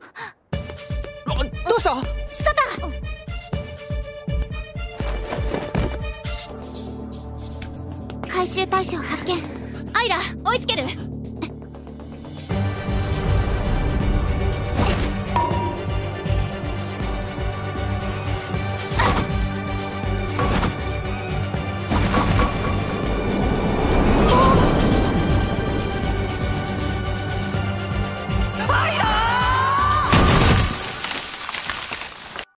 どうした？ サタ。回収対象発見。アイラ追いつける？